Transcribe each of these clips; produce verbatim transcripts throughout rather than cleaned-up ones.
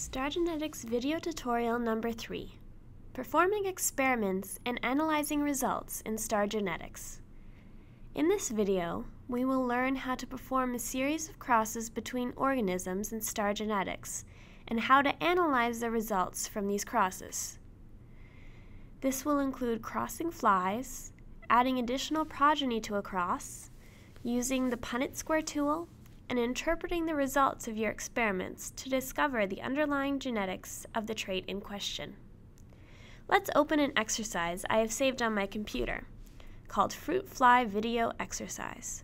StarGenetics video tutorial number three, Performing Experiments and Analyzing Results in StarGenetics. In this video, we will learn how to perform a series of crosses between organisms in StarGenetics and how to analyze the results from these crosses. This will include crossing flies, adding additional progeny to a cross, using the Punnett square tool, and interpreting the results of your experiments to discover the underlying genetics of the trait in question. Let's open an exercise I have saved on my computer, called Fruit Fly Video Exercise.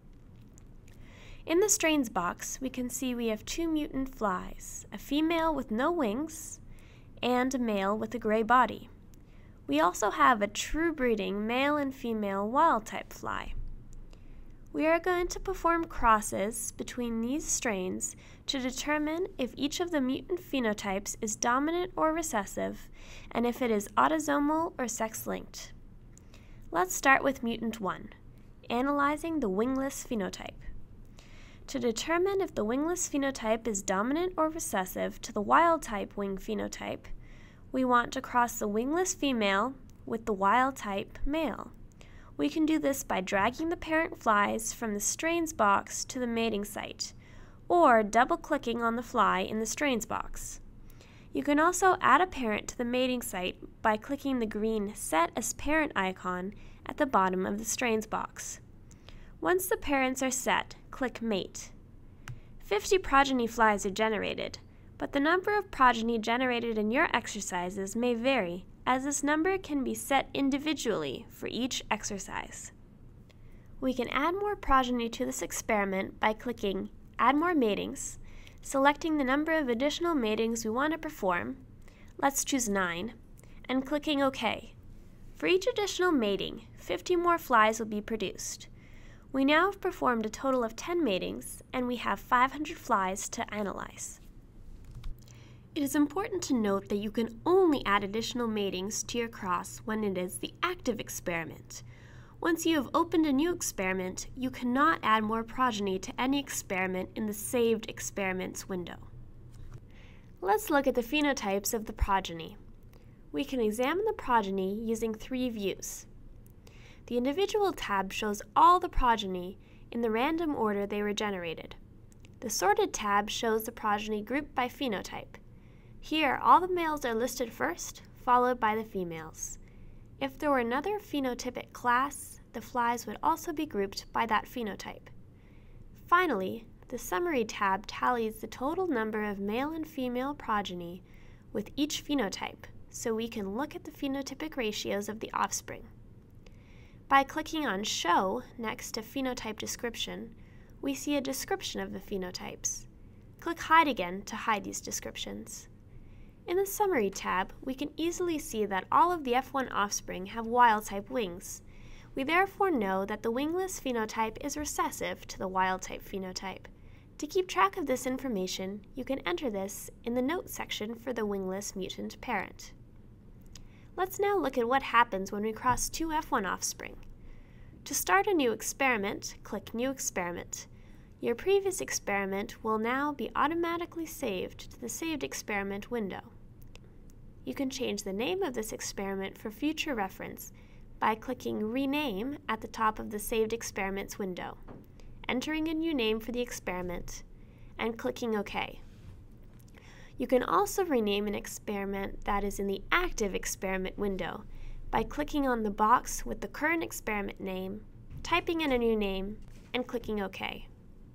In the strains box, we can see we have two mutant flies, a female with no wings and a male with a gray body. We also have a true breeding male and female wild-type fly. We are going to perform crosses between these strains to determine if each of the mutant phenotypes is dominant or recessive, and if it is autosomal or sex-linked. Let's start with mutant one, analyzing the wingless phenotype. To determine if the wingless phenotype is dominant or recessive to the wild-type wing phenotype, we want to cross the wingless female with the wild-type male. We can do this by dragging the parent flies from the strains box to the mating site, or double-clicking on the fly in the strains box. You can also add a parent to the mating site by clicking the green Set as Parent icon at the bottom of the strains box. Once the parents are set, click Mate. fifty progeny flies are generated, but the number of progeny generated in your exercises may vary, as this number can be set individually for each exercise. We can add more progeny to this experiment by clicking Add More Matings, selecting the number of additional matings we want to perform, let's choose nine, and clicking OK. For each additional mating, fifty more flies will be produced. We now have performed a total of ten matings, and we have five hundred flies to analyze. It is important to note that you can only add additional matings to your cross when it is the active experiment. Once you have opened a new experiment, you cannot add more progeny to any experiment in the Saved Experiments window. Let's look at the phenotypes of the progeny. We can examine the progeny using three views. The Individual tab shows all the progeny in the random order they were generated. The Sorted tab shows the progeny grouped by phenotype. Here, all the males are listed first, followed by the females. If there were another phenotypic class, the flies would also be grouped by that phenotype. Finally, the Summary tab tallies the total number of male and female progeny with each phenotype, so we can look at the phenotypic ratios of the offspring. By clicking on Show next to Phenotype Description, we see a description of the phenotypes. Click Hide again to hide these descriptions. In the Summary tab, we can easily see that all of the F one offspring have wild-type wings. We therefore know that the wingless phenotype is recessive to the wild-type phenotype. To keep track of this information, you can enter this in the Notes section for the wingless mutant parent. Let's now look at what happens when we cross two F one offspring. To start a new experiment, click New Experiment. Your previous experiment will now be automatically saved to the Saved Experiment window. You can change the name of this experiment for future reference by clicking Rename at the top of the Saved Experiments window, entering a new name for the experiment, and clicking OK. You can also rename an experiment that is in the Active Experiment window by clicking on the box with the current experiment name, typing in a new name, and clicking OK.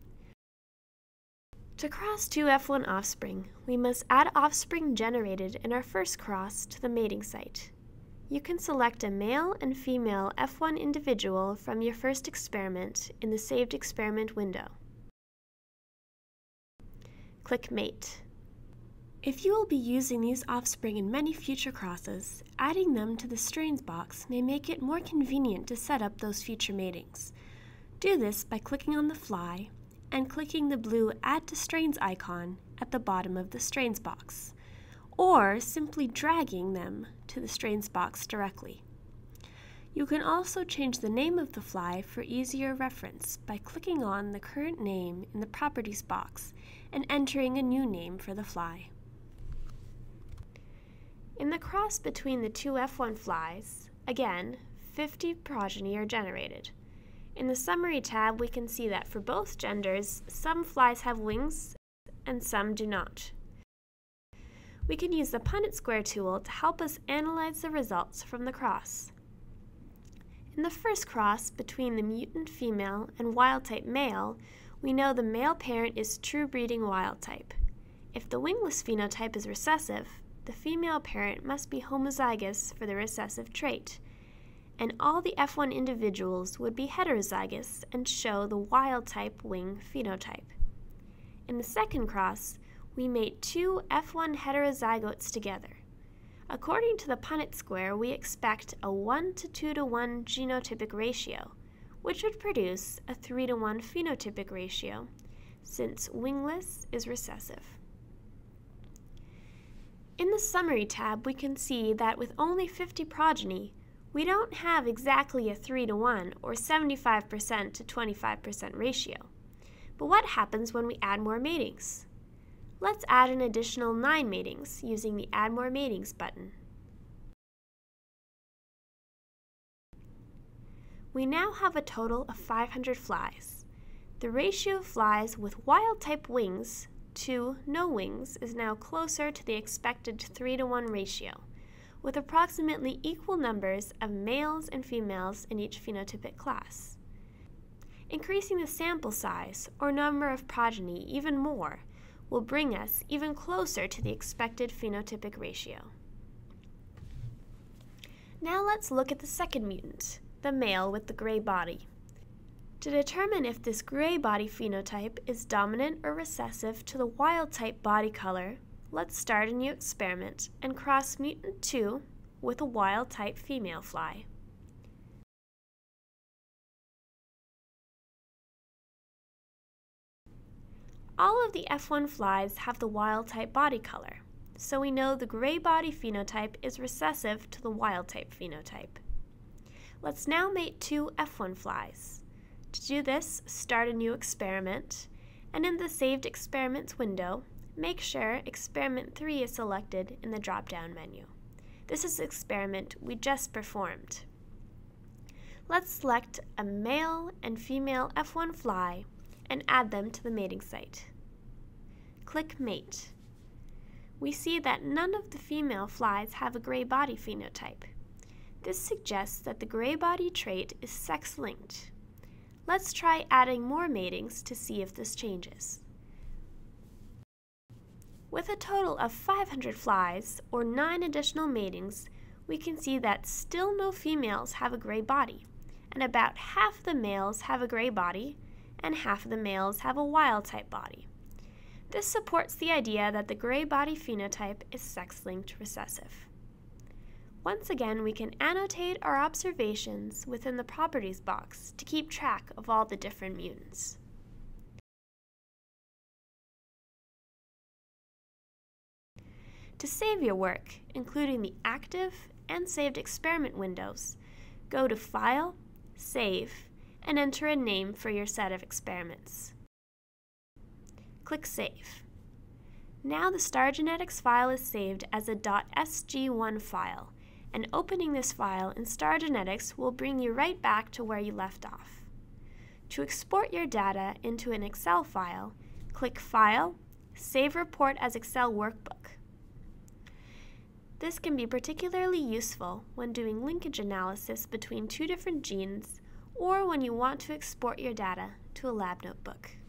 To cross two F one offspring, we must add offspring generated in our first cross to the mating site. You can select a male and female F one individual from your first experiment in the Saved Experiment window. Click Mate. If you will be using these offspring in many future crosses, adding them to the strains box may make it more convenient to set up those future matings. Do this by clicking on the fly and clicking the blue Add to Strains icon at the bottom of the strains box, or simply dragging them to the strains box directly. You can also change the name of the fly for easier reference by clicking on the current name in the Properties box and entering a new name for the fly. In the cross between the two F one flies, again, fifty progeny are generated. In the Summary tab, we can see that for both genders, some flies have wings and some do not. We can use the Punnett square tool to help us analyze the results from the cross. In the first cross between the mutant female and wild-type male, we know the male parent is true breeding wild-type. If the wingless phenotype is recessive, the female parent must be homozygous for the recessive trait, and all the F one individuals would be heterozygous and show the wild-type wing phenotype. In the second cross, we mate two F one heterozygotes together. According to the Punnett square, we expect a one to two to one genotypic ratio, which would produce a three to one phenotypic ratio, since wingless is recessive. In the Summary tab, we can see that with only fifty progeny, we don't have exactly a three to one or seventy-five percent to twenty-five percent ratio. But what happens when we add more matings? Let's add an additional nine matings using the Add More Matings button. We now have a total of five hundred flies. The ratio of flies with wild-type wings to no wings is now closer to the expected three to one ratio, with approximately equal numbers of males and females in each phenotypic class. Increasing the sample size or number of progeny even more will bring us even closer to the expected phenotypic ratio. Now let's look at the second mutant, the male with the gray body. To determine if this gray body phenotype is dominant or recessive to the wild-type body color, let's start a new experiment and cross mutant two with a wild-type female fly. All of the F one flies have the wild-type body color, so we know the gray body phenotype is recessive to the wild-type phenotype. Let's now mate two F one flies. To do this, start a new experiment, and in the Saved Experiments window, make sure Experiment three is selected in the drop-down menu. This is the experiment we just performed. Let's select a male and female F one fly and add them to the mating site. Click Mate. We see that none of the female flies have a gray body phenotype. This suggests that the gray body trait is sex-linked. Let's try adding more matings to see if this changes. With a total of five hundred flies, or nine additional matings, we can see that still no females have a gray body, and about half the males have a gray body, and half of the males have a wild-type body. This supports the idea that the gray body phenotype is sex-linked recessive. Once again, we can annotate our observations within the Properties box to keep track of all the different mutants. To save your work, including the active and saved experiment windows, go to File, Save, and enter a name for your set of experiments. Click Save. Now the StarGenetics file is saved as a .s g one file, and opening this file in StarGenetics will bring you right back to where you left off. To export your data into an Excel file, click File, Save Report as Excel Workbook. This can be particularly useful when doing linkage analysis between two different genes or when you want to export your data to a lab notebook.